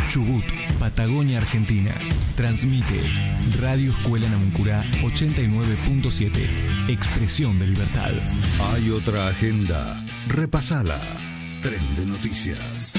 Chubut, Patagonia, Argentina. Transmite Radio Escuela Namuncurá 89.7. Expresión de libertad. Hay otra agenda. Repasala. Tren de noticias.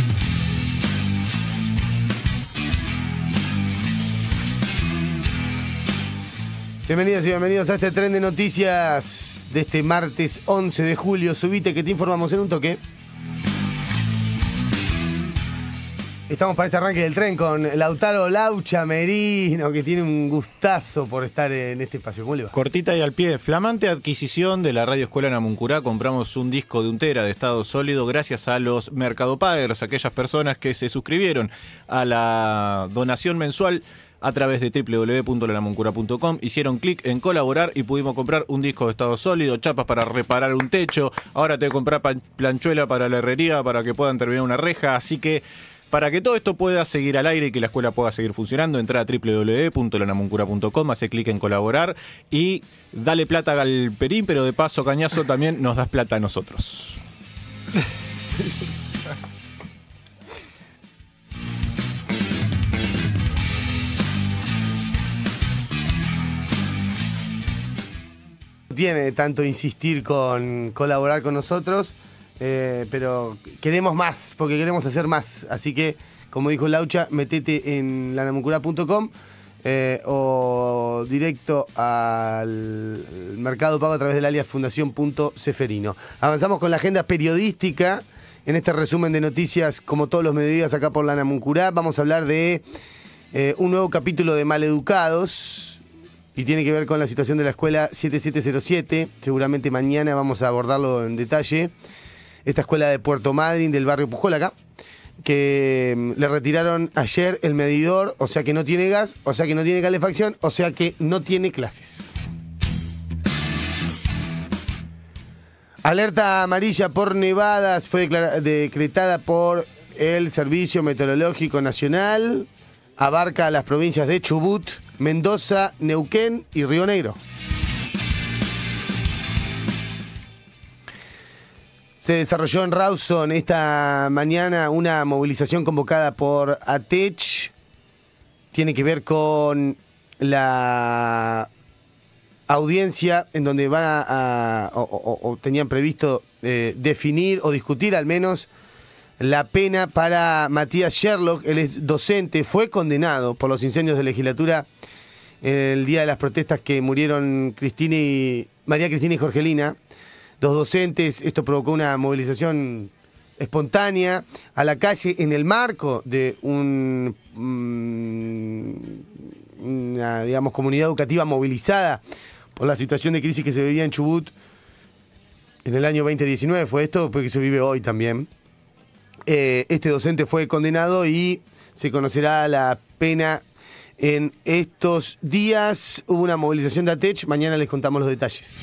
Bienvenidas y bienvenidos a este tren de noticias de este martes 11 de julio. Subite que te informamos en un toque. Estamos para este arranque del tren con Lautaro Laucha Merino, que tiene un gustazo por estar en este espacio. ¿Cómo le va? Cortita y al pie, flamante adquisición de la Radio Escuela Namuncurá. Compramos un disco de 1 tera de estado sólido gracias a los mercadopaggers, aquellas personas que se suscribieron a la donación mensual a través de www.lanamuncurá.com. Hicieron clic en colaborar y pudimos comprar un disco de estado sólido, chapas para reparar un techo. Ahora tengo que comprar planchuela para la herrería para que puedan terminar una reja. Así que para que todo esto pueda seguir al aire y que la escuela pueda seguir funcionando, entra a www.lanamuncurá.com, hace clic en colaborar y dale plata al Perín, pero de paso, Cañazo, también nos das plata a nosotros. Tiene tanto insistir con colaborar con nosotros, pero queremos más, porque queremos hacer más. Así que, como dijo Laucha, metete en lanamuncurá.com o directo al Mercado Pago a través del alias fundación.ceferino. Avanzamos con la agenda periodística en este resumen de noticias, como todos los mediodías acá por Lanamuncurá. Vamos a hablar de un nuevo capítulo de Maleducados. Y tiene que ver con la situación de la escuela 7707. Seguramente mañana vamos a abordarlo en detalle. Esta escuela de Puerto Madryn, del barrio Pujol acá, que le retiraron ayer el medidor, o sea que no tiene gas, o sea que no tiene calefacción, o sea que no tiene clases. Alerta amarilla por nevadas fue decretada por el Servicio Meteorológico Nacional. Abarca las provincias de Chubut, Mendoza, Neuquén y Río Negro. Se desarrolló en Rawson esta mañana una movilización convocada por ATECH. Tiene que ver con la audiencia en donde van o tenían previsto definir o discutir al menos la pena para Matías Sherlock. Él es docente, fue condenado por los incendios de legislatura el día de las protestas que murieron María Cristina y Jorgelina, dos docentes. Esto provocó una movilización espontánea a la calle en el marco de una, digamos, comunidad educativa movilizada por la situación de crisis que se vivía en Chubut en el año 2019. Fue esto, porque se vive hoy también. Este docente fue condenado y se conocerá la pena en estos días. Hubo una movilización de ATECH, mañana les contamos los detalles.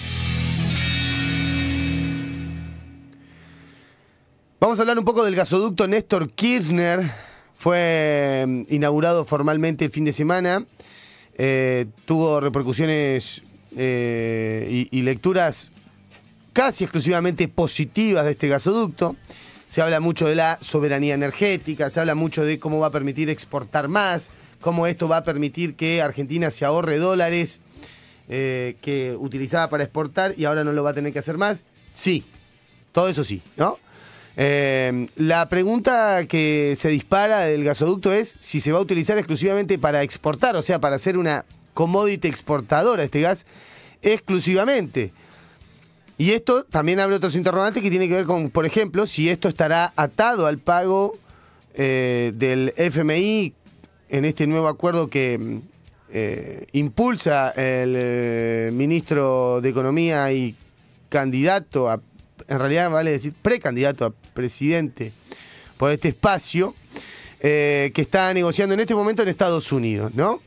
Vamos a hablar un poco del gasoducto Néstor Kirchner. Fue inaugurado formalmente el fin de semana. Tuvo repercusiones y lecturas casi exclusivamente positivas de este gasoducto. Se habla mucho de la soberanía energética, se habla mucho de cómo va a permitir exportar más, cómo esto va a permitir que Argentina se ahorre dólares que utilizaba para exportar y ahora no lo va a tener que hacer más. Sí, todo eso sí, ¿no? La pregunta que se dispara del gasoducto es si se va a utilizar exclusivamente para exportar, o sea, para ser una commodity exportadora este gas exclusivamente. Y esto también abre otros interrogantes que tienen que ver con, por ejemplo, si esto estará atado al pago del FMI en este nuevo acuerdo que impulsa el ministro de Economía y candidato a, en realidad vale decir precandidato a presidente por este espacio, que está negociando en este momento en Estados Unidos, ¿no?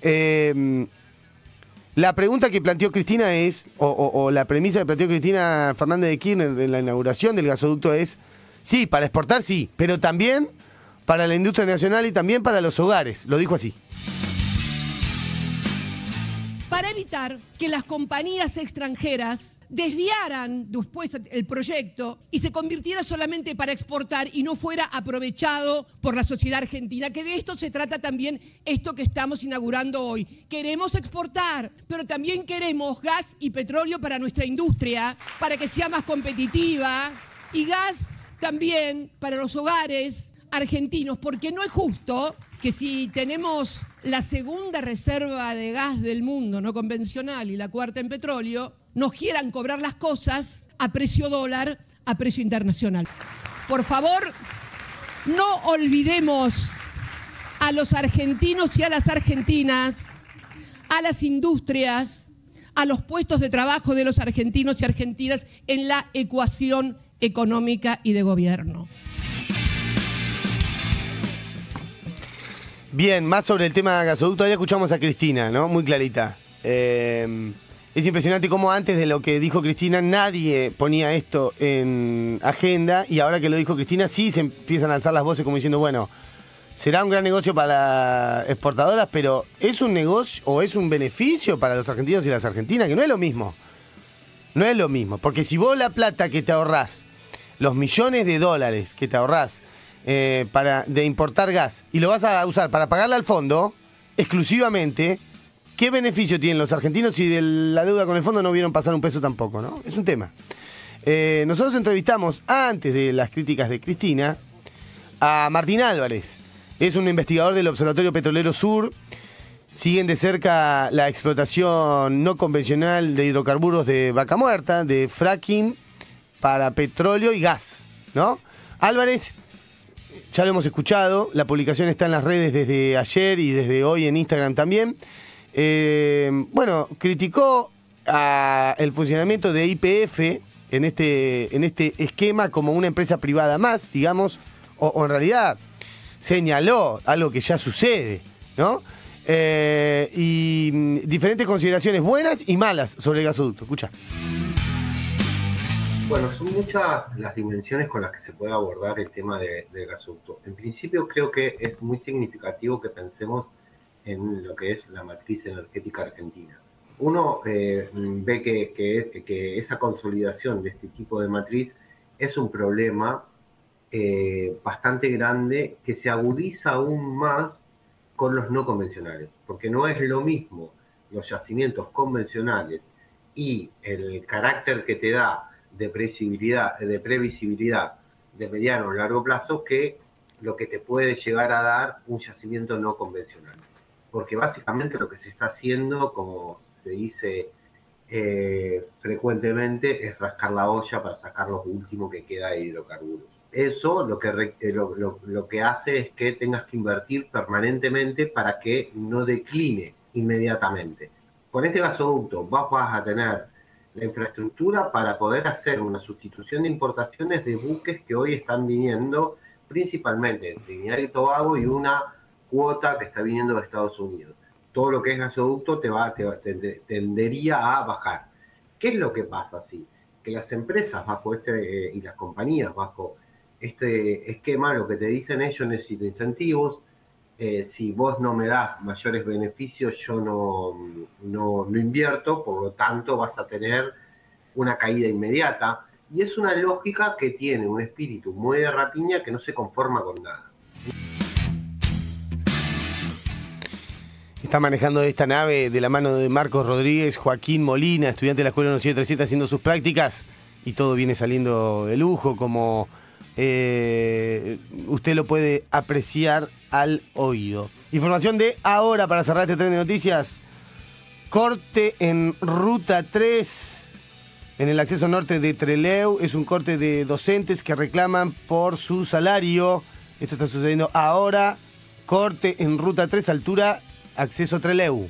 La pregunta que planteó Cristina es, o la premisa que planteó Cristina Fernández de Kirchner en la inauguración del gasoducto es, sí, para exportar sí, pero también para la industria nacional y también para los hogares. Lo dijo así. Para evitar que las compañías extranjeras desviaran después el proyecto y se convirtiera solamente para exportar y no fuera aprovechado por la sociedad argentina, que de esto se trata también esto que estamos inaugurando hoy. Queremos exportar, pero también queremos gas y petróleo para nuestra industria, para que sea más competitiva, y gas también para los hogares argentinos, porque no es justo que si tenemos la segunda reserva de gas del mundo no convencional y la cuarta en petróleo, nos quieran cobrar las cosas a precio dólar, a precio internacional. Por favor, no olvidemos a los argentinos y a las argentinas, a las industrias, a los puestos de trabajo de los argentinos y argentinas en la ecuación económica y de gobierno. Bien, más sobre el tema gasoducto. Ya escuchamos a Cristina, ¿no? Muy clarita. Es impresionante cómo antes de lo que dijo Cristina nadie ponía esto en agenda, y ahora que lo dijo Cristina sí se empiezan a alzar las voces como diciendo, bueno, será un gran negocio para las exportadoras, pero ¿es un negocio o es un beneficio para los argentinos y las argentinas? Que no es lo mismo. No es lo mismo, porque si vos la plata que te ahorrás, los millones de dólares que te ahorrás de importar gas, y lo vas a usar para pagarle al fondo exclusivamente, ¿qué beneficio tienen los argentinos si de la deuda con el fondo no vieron pasar un peso tampoco, ¿no? Es un tema. Nosotros entrevistamos, antes de las críticas de Cristina, a Martín Álvarez. Es un investigador del Observatorio Petrolero Sur. Siguen de cerca la explotación no convencional de hidrocarburos de Vaca Muerta, de fracking para petróleo y gas, ¿no? Álvarez, ya lo hemos escuchado, la publicación está en las redes desde ayer y desde hoy en Instagram también. Bueno, criticó el funcionamiento de YPF en este esquema como una empresa privada más, digamos, o en realidad señaló algo que ya sucede, ¿no? Y diferentes consideraciones buenas y malas sobre el gasoducto. Escucha. Bueno, son muchas las dimensiones con las que se puede abordar el tema del gasoducto. En principio creo que es muy significativo que pensemos en lo que es la matriz energética argentina. Uno ve que esa consolidación de este tipo de matriz es un problema bastante grande que se agudiza aún más con los no convencionales, porque no es lo mismo los yacimientos convencionales y el carácter que te da de previsibilidad de mediano o largo plazo que lo que te puede llegar a dar un yacimiento no convencional. Porque básicamente lo que se está haciendo, como se dice frecuentemente, es rascar la olla para sacar lo último que queda de hidrocarburos. Eso lo que hace es que tengas que invertir permanentemente para que no decline inmediatamente. Con este gasoducto vas a tener la infraestructura para poder hacer una sustitución de importaciones de buques que hoy están viniendo principalmente de Trinidad y Tobago y una cuota que está viniendo de Estados Unidos. Todo lo que es gasoducto tendería a bajar. ¿Qué es lo que pasa así? Que las empresas y las compañías bajo este esquema, lo que te dicen ellos, necesito incentivos. Si vos no me das mayores beneficios, yo no invierto, por lo tanto vas a tener una caída inmediata. Y es una lógica que tiene un espíritu muy de rapiña que no se conforma con nada. Está manejando esta nave de la mano de Marcos Rodríguez, Joaquín Molina, estudiante de la Escuela 173, haciendo sus prácticas, y todo viene saliendo de lujo, como usted lo puede apreciar al oído. Información de ahora para cerrar este tren de noticias. Corte en Ruta 3, en el acceso norte de Trelew. Es un corte de docentes que reclaman por su salario. Esto está sucediendo ahora. Corte en Ruta 3, altura acceso Trelew.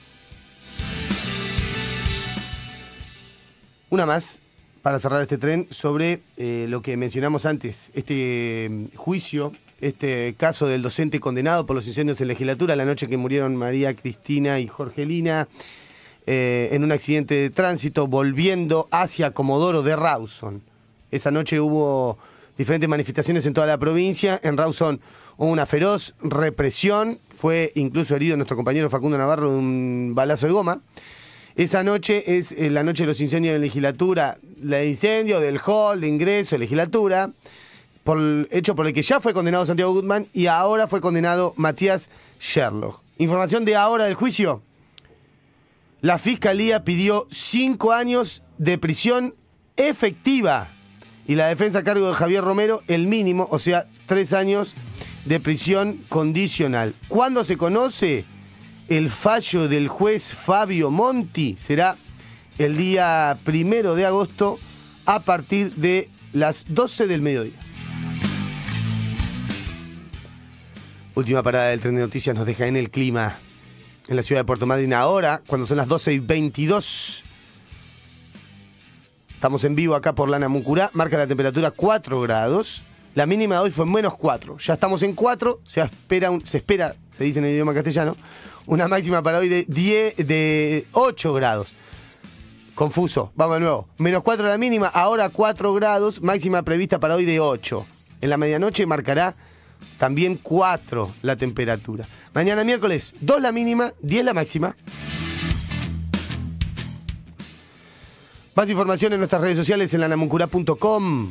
Una más para cerrar este tren sobre lo que mencionamos antes, este juicio, este caso del docente condenado por los incendios en legislatura la noche que murieron María Cristina y Jorgelina en un accidente de tránsito volviendo hacia Comodoro de Rawson. Esa noche hubo diferentes manifestaciones en toda la provincia. En Rawson hubo una feroz represión, fue incluso herido nuestro compañero Facundo Navarro de un balazo de goma. Esa noche es la noche de los incendios de la legislatura, la de incendio del hall de ingreso de legislatura, hecho por el que ya fue condenado Santiago Gutman y ahora fue condenado Matías Sherlock. Información de ahora del juicio. La Fiscalía pidió 5 años de prisión efectiva y la defensa a cargo de Javier Romero el mínimo, o sea, 3 años de prisión condicional. ¿Cuándo se conoce el fallo del juez Fabio Monti? Será el día 1 de agosto a partir de las 12 del mediodía. Última parada del tren de noticias nos deja en el clima en la ciudad de Puerto Madryn ahora, cuando son las 12:22. Estamos en vivo acá por Lana Muncurá, marca la temperatura 4 grados. La mínima de hoy fue -4. Ya estamos en 4, se espera, se dice en el idioma castellano, una máxima para hoy de 8 grados. Confuso, vamos de nuevo. -4 la mínima, ahora 4 grados, máxima prevista para hoy de 8. En la medianoche marcará también 4 la temperatura. Mañana miércoles, 2 la mínima, 10 la máxima. Más información en nuestras redes sociales en lanamuncurá.com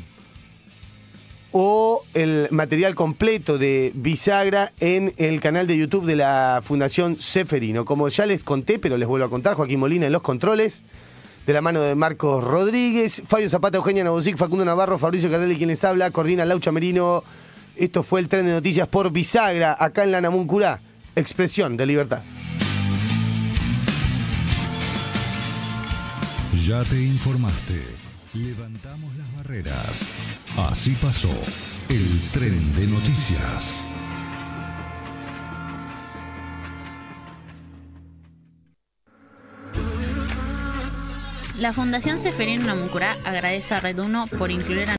o el material completo de Bisagra en el canal de YouTube de la Fundación Ceferino. Como ya les conté, pero les vuelvo a contar, Joaquín Molina en los controles, de la mano de Marcos Rodríguez, Fabio Zapata, Eugenia Nabosic, Facundo Navarro, Fabricio Cardelli quien les habla, coordina Laucha Merino. Esto fue el tren de noticias por Bisagra, acá en Lana Muncurá, expresión de libertad. Ya te informaste. Levantamos las barreras. Así pasó el tren de noticias. La Fundación Ceferino Namuncurá agradece a Red 1 por incluir a